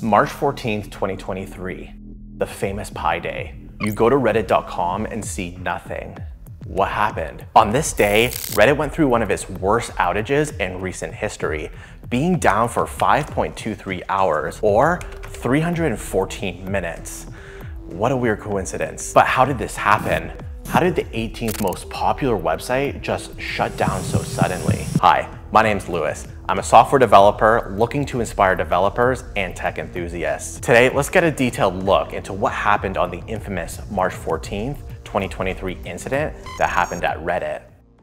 March 14th, 2023, the famous Pi Day. You go to reddit.com and see nothing. What happened? On this day, Reddit went through one of its worst outages in recent history, being down for 5.23 hours or 314 minutes. What a weird coincidence. But how did this happen? How did the 18th most popular website just shut down so suddenly? Hi, my name's Lewis. I'm a software developer looking to inspire developers and tech enthusiasts. Today, let's get a detailed look into what happened on the infamous March 14th, 2023 incident that happened at Reddit.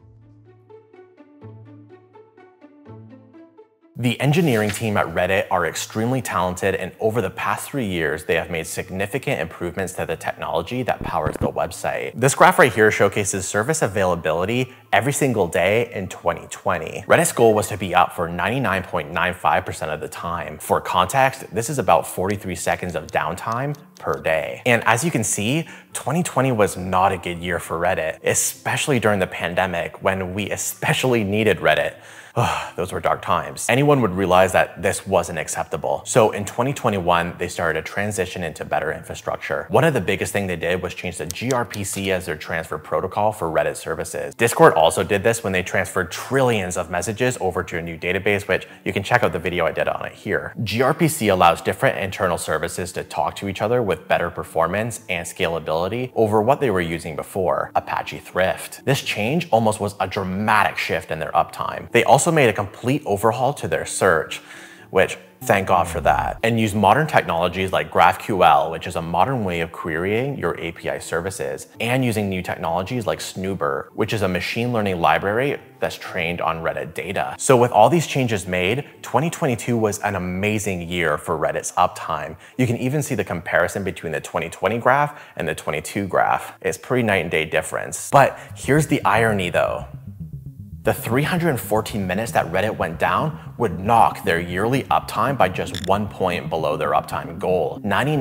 The engineering team at Reddit are extremely talented, and over the past 3 years, they have made significant improvements to the technology that powers the website. This graph right here showcases service availability every single day in 2020. Reddit's goal was to be up for 99.95% of the time. For context, this is about 43 seconds of downtime per day. And as you can see, 2020 was not a good year for Reddit, especially during the pandemic when we especially needed Reddit. Those were dark times. Anyone would realize that this wasn't acceptable. So in 2021, they started a transition into better infrastructure. One of the biggest things they did was change the gRPC as their transfer protocol for Reddit services. Discord also did this when they transferred trillions of messages over to a new database, which you can check out the video I did on it here. gRPC allows different internal services to talk to each other with better performance and scalability over what they were using before, Apache Thrift. This change almost was a dramatic shift in their uptime. They also made a complete overhaul to their search, which thank God for that, and use modern technologies like GraphQL, which is a modern way of querying your API services, and using new technologies like Snooper, which is a machine learning library that's trained on Reddit data. So with all these changes made, 2022 was an amazing year for Reddit's uptime. You can even see the comparison between the 2020 graph and the 22 graph. It's pretty night and day difference. But here's the irony though. The 314 minutes that Reddit went down would knock their yearly uptime by just 1 point below their uptime goal,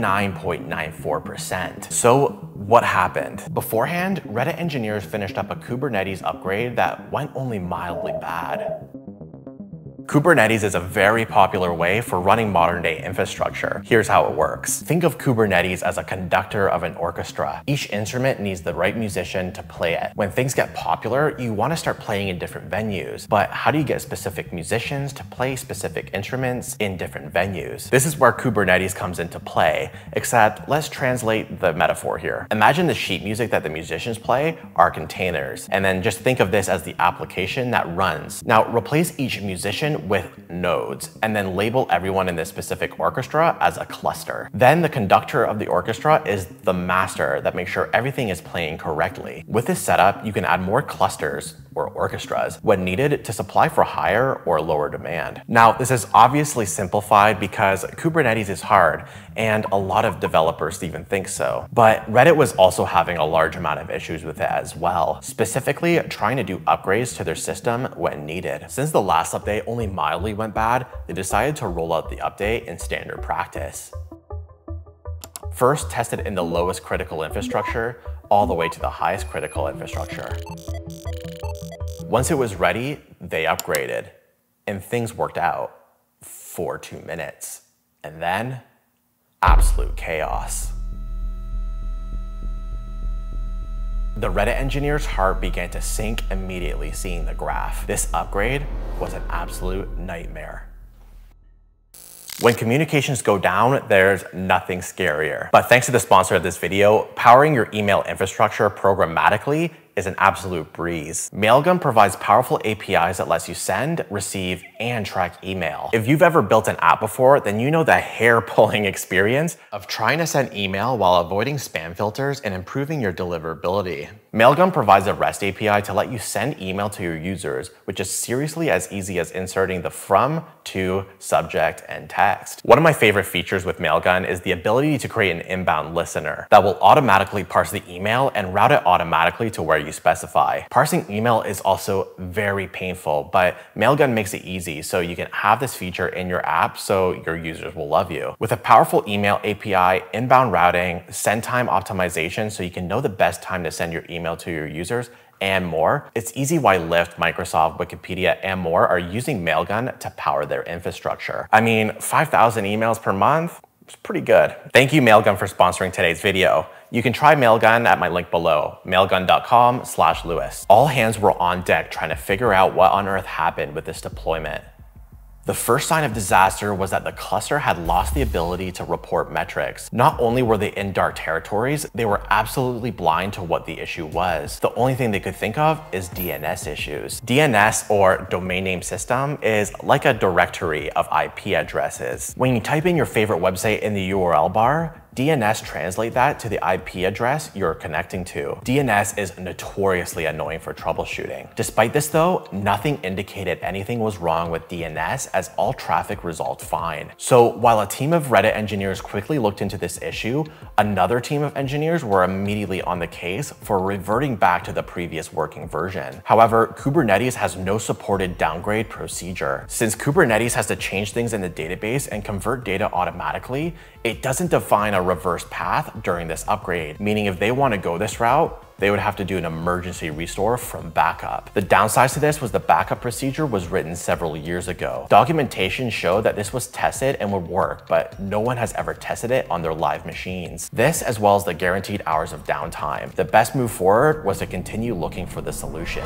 99.94%. So what happened? Beforehand, Reddit engineers finished up a Kubernetes upgrade that went only mildly bad. Kubernetes is a very popular way for running modern-day infrastructure. Here's how it works. Think of Kubernetes as a conductor of an orchestra. Each instrument needs the right musician to play it. When things get popular, you want to start playing in different venues. But how do you get specific musicians to play specific instruments in different venues? This is where Kubernetes comes into play, except let's translate the metaphor here. Imagine the sheet music that the musicians play are containers, and then just think of this as the application that runs. Now, replace each musician with nodes, and then label everyone in this specific orchestra as a cluster. Then the conductor of the orchestra is the master that makes sure everything is playing correctly. With this setup, you can add more clusters or orchestras when needed to supply for higher or lower demand. Now, this is obviously simplified because Kubernetes is hard, and a lot of developers even think so. But Reddit was also having a large amount of issues with it as well, specifically trying to do upgrades to their system when needed. Since the last update only mildly went bad, they decided to roll out the update in standard practice. First, test it in the lowest critical infrastructure, all the way to the highest critical infrastructure. Once it was ready, they upgraded, and things worked out for 2 minutes. And then, absolute chaos. The Reddit engineer's heart began to sink immediately seeing the graph. This upgrade was an absolute nightmare. When communications go down, there's nothing scarier. But thanks to the sponsor of this video, powering your email infrastructure programmatically is an absolute breeze. Mailgun provides powerful APIs that lets you send, receive, and track email. If you've ever built an app before, then you know the hair-pulling experience of trying to send email while avoiding spam filters and improving your deliverability. Mailgun provides a REST API to let you send email to your users, which is seriously as easy as inserting the from, to, subject, and text. One of my favorite features with Mailgun is the ability to create an inbound listener that will automatically parse the email and route it automatically to where you specify. Parsing email is also very painful, but Mailgun makes it easy so you can have this feature in your app so your users will love you. With a powerful email API, inbound routing, send time optimization so you can know the best time to send your email to your users, and more, it's easy why Lyft, Microsoft, Wikipedia, and more are using Mailgun to power their infrastructure. I mean, 5,000 emails per month? It's pretty good. Thank you, Mailgun, for sponsoring today's video. You can try Mailgun at my link below, mailgun.com/Lewis. All hands were on deck trying to figure out what on earth happened with this deployment. The first sign of disaster was that the cluster had lost the ability to report metrics. Not only were they in dark territories, they were absolutely blind to what the issue was. The only thing they could think of is DNS issues. DNS, or domain name system, is like a directory of IP addresses. When you type in your favorite website in the URL bar, DNS translate that to the IP address you're connecting to. DNS is notoriously annoying for troubleshooting. Despite this though, nothing indicated anything was wrong with DNS as all traffic resolved fine. So while a team of Reddit engineers quickly looked into this issue, another team of engineers were immediately on the case for reverting back to the previous working version. However, Kubernetes has no supported downgrade procedure. Since Kubernetes has to change things in the database and convert data automatically, it doesn't define a reverse path during this upgrade, meaning if they want to go this route, they would have to do an emergency restore from backup. The downside to this was the backup procedure was written several years ago. Documentation showed that this was tested and would work, but no one has ever tested it on their live machines. This, as well as the guaranteed hours of downtime. The best move forward was to continue looking for the solution.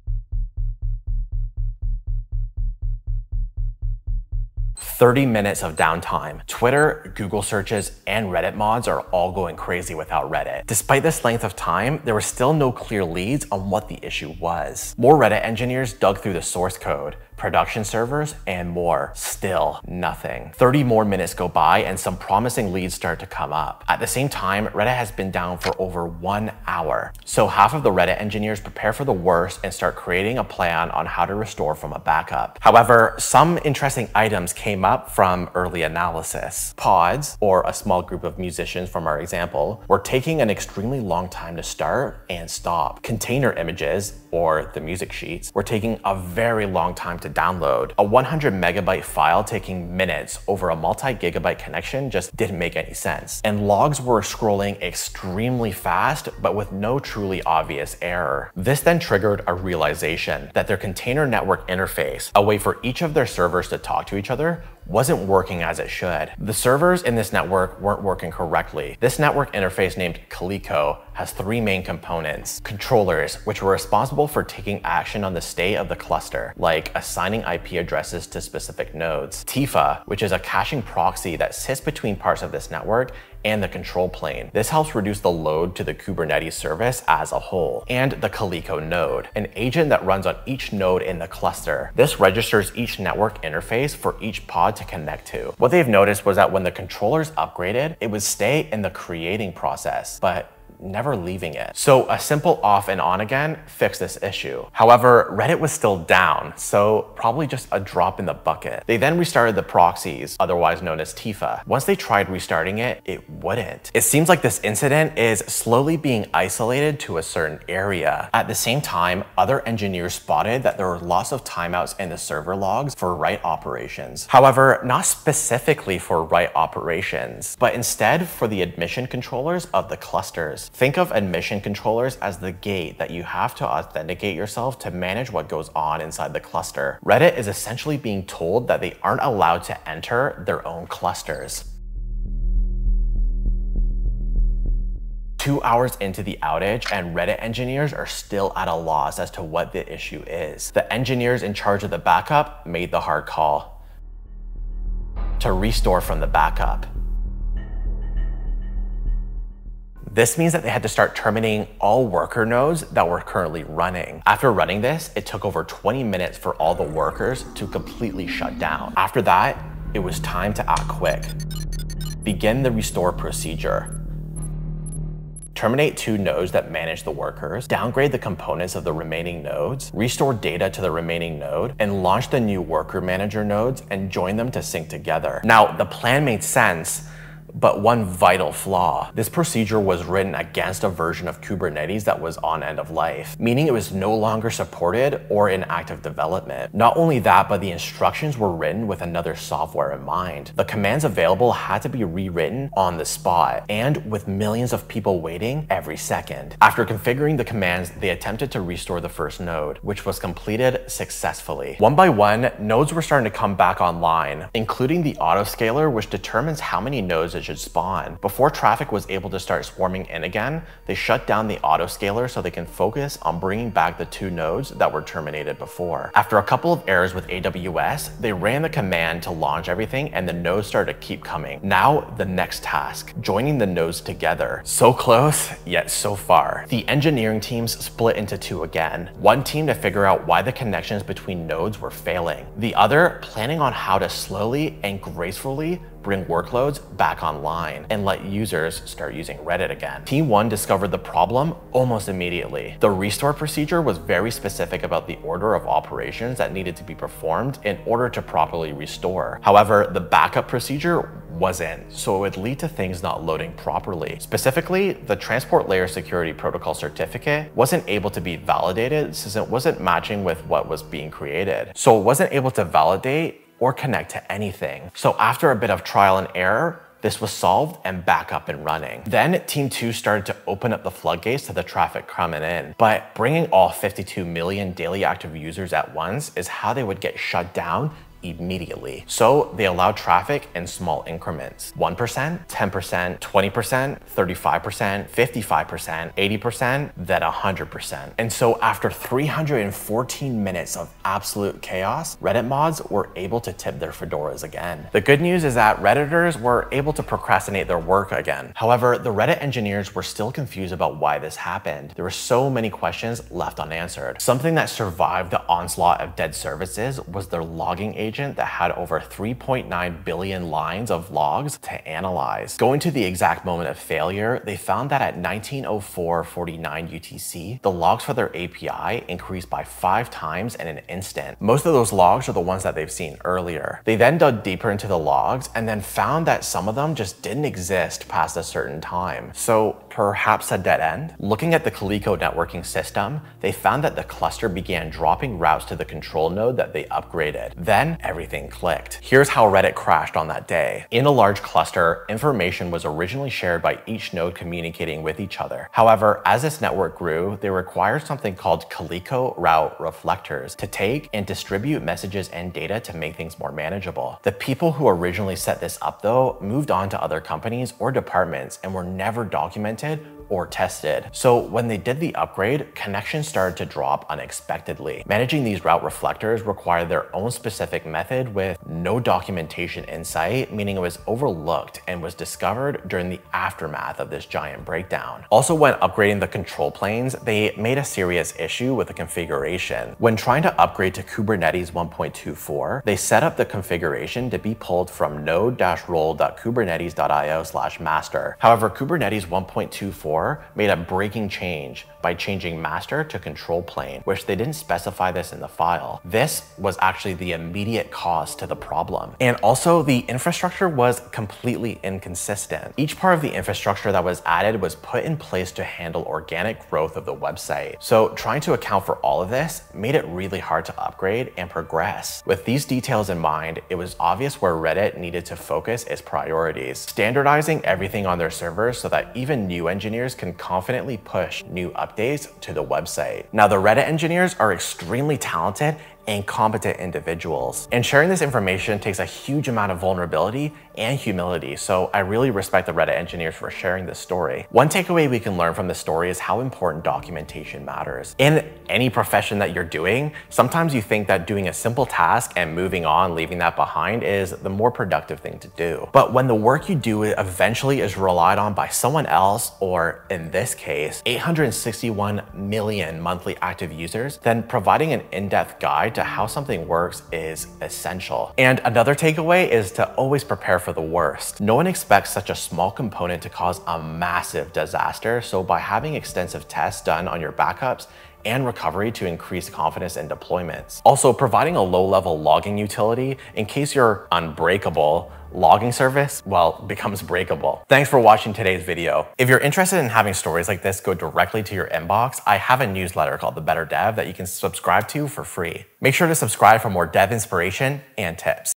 30 minutes of downtime. Twitter, Google searches, and Reddit mods are all going crazy without Reddit. Despite this length of time, there were still no clear leads on what the issue was. More Reddit engineers dug through the source code, production servers, and more. Still nothing. 30 more minutes go by and some promising leads start to come up. At the same time, Reddit has been down for over 1 hour. So half of the Reddit engineers prepare for the worst and start creating a plan on how to restore from a backup. However, some interesting items came up from early analysis. Pods, or a small group of musicians from our example, were taking an extremely long time to start and stop. Container images, or the music sheets, were taking a very long time to download. A 100 megabyte file taking minutes over a multi-gigabyte connection just didn't make any sense. And logs were scrolling extremely fast, but with no truly obvious error. This then triggered a realization that their container network interface, a way for each of their servers to talk to each other, wasn't working as it should. The servers in this network weren't working correctly. This network interface named Calico has 3 main components. Controllers, which were responsible for taking action on the state of the cluster, like assigning IP addresses to specific nodes. Tifa, which is a caching proxy that sits between parts of this network and the control plane. This helps reduce the load to the Kubernetes service as a whole. And the Calico node, an agent that runs on each node in the cluster. This registers each network interface for each pod to connect to. What they've noticed was that when the controllers upgraded, it would stay in the creating process, but never leaving it. So a simple off and on again fixed this issue. However, Reddit was still down, so probably just a drop in the bucket. They then restarted the proxies, otherwise known as Tifa. Once they tried restarting it, it wouldn't. It seems like this incident is slowly being isolated to a certain area. At the same time, other engineers spotted that there were lots of timeouts in the server logs for write operations. However, not specifically for write operations, but instead for the admission controllers of the clusters. Think of admission controllers as the gate that you have to authenticate yourself to manage what goes on inside the cluster. Reddit is essentially being told that they aren't allowed to enter their own clusters. 2 hours into the outage, and Reddit engineers are still at a loss as to what the issue is. The engineers in charge of the backup made the hard call to restore from the backup. This means that they had to start terminating all worker nodes that were currently running. After running this, it took over 20 minutes for all the workers to completely shut down. After that, it was time to act quick. Begin the restore procedure. Terminate 2 nodes that manage the workers, downgrade the components of the remaining nodes, restore data to the remaining node, and launch the new worker manager nodes and join them to sync together. Now, the plan made sense, but one vital flaw. This procedure was written against a version of Kubernetes that was on end of life, meaning it was no longer supported or in active development. Not only that, but the instructions were written with another software in mind. The commands available had to be rewritten on the spot, and with millions of people waiting every second. After configuring the commands, they attempted to restore the first node, which was completed successfully. One by one, nodes were starting to come back online, including the autoscaler, which determines how many nodes it should spawn. Before traffic was able to start swarming in again, they shut down the autoscaler so they can focus on bringing back the 2 nodes that were terminated before. After a couple of errors with AWS, they ran the command to launch everything and the nodes started to keep coming. Now, the next task, joining the nodes together. So close, yet so far. The engineering teams split into 2 again. One team to figure out why the connections between nodes were failing. The other planning on how to slowly and gracefully bring workloads back online and let users start using Reddit again. Team 1 discovered the problem almost immediately. The restore procedure was very specific about the order of operations that needed to be performed in order to properly restore. However, the backup procedure wasn't, so it would lead to things not loading properly. Specifically, the transport layer security protocol certificate wasn't able to be validated since it wasn't matching with what was being created. So it wasn't able to validate or connect to anything. So after a bit of trial and error, this was solved and back up and running. Then Team 2 started to open up the floodgates to the traffic coming in. But bringing all 52 million daily active users at once is how they would get shut down immediately. So they allowed traffic in small increments. 1%, 10%, 20%, 35%, 55%, 80%, then 100%. And so after 314 minutes of absolute chaos, Reddit mods were able to tip their fedoras again. The good news is that Redditors were able to procrastinate their work again. However, the Reddit engineers were still confused about why this happened. There were so many questions left unanswered. Something that survived the onslaught of dead services was their logging agent that had over 3.9 billion lines of logs to analyze. Going to the exact moment of failure, they found that at 19:04:49 UTC, the logs for their API increased by 5 times in an instant. Most of those logs are the ones that they've seen earlier. They then dug deeper into the logs and then found that some of them just didn't exist past a certain time. So perhaps a dead end? Looking at the Calico networking system, they found that the cluster began dropping routes to the control node that they upgraded. Then everything clicked. Here's how Reddit crashed on that day. In a large cluster, information was originally shared by each node communicating with each other. However, as this network grew, they required something called Calico route reflectors to take and distribute messages and data to make things more manageable. The people who originally set this up though moved on to other companies or departments and were never documented or tested. So when they did the upgrade, connections started to drop unexpectedly. Managing these route reflectors required their own specific method with no documentation in sight, meaning it was overlooked and was discovered during the aftermath of this giant breakdown. Also, when upgrading the control planes, they made a serious issue with the configuration. When trying to upgrade to Kubernetes 1.24, they set up the configuration to be pulled from node-role.kubernetes.io/master. However, Kubernetes 1.24 made a breaking change by changing master to control plane, which they didn't specify this in the file. This was actually the immediate cause to the problem. And also, the infrastructure was completely inconsistent. Each part of the infrastructure that was added was put in place to handle organic growth of the website. So trying to account for all of this made it really hard to upgrade and progress. With these details in mind, it was obvious where Reddit needed to focus its priorities, standardizing everything on their servers so that even new engineers can confidently push new updates to the website. Now, the Reddit engineers are extremely talented and competent individuals. And sharing this information takes a huge amount of vulnerability and humility, so I really respect the Reddit engineers for sharing this story. One takeaway we can learn from this story is how important documentation matters. In any profession that you're doing, sometimes you think that doing a simple task and moving on, leaving that behind, is the more productive thing to do. But when the work you do eventually is relied on by someone else, or in this case, 861 million monthly active users, then providing an in-depth guide to how something works is essential. And another takeaway is to always prepare for the worst. No one expects such a small component to cause a massive disaster, so by having extensive tests done on your backups and recovery to increase confidence in deployments. Also, providing a low-level logging utility in case your unbreakable logging service, well, becomes breakable. Thanks for watching today's video. If you're interested in having stories like this go directly to your inbox, I have a newsletter called The Better Dev that you can subscribe to for free. Make sure to subscribe for more dev inspiration and tips.